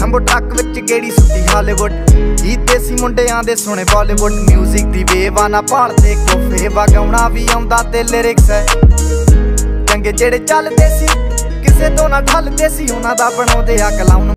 Jumbo truck विच गेड़ी सुट्टी Hollywood जी देसी मुंडियां दे सुने बॉलीवुड म्यूजिक दी वेव ना भालदे कोफे वगाउणा भी आउंदा ते लिरिक्स है चंगे जेड़े चलदे सी किसे तो ना ठलदे सी उन्हां दा बनाउंदे आ कलाउन।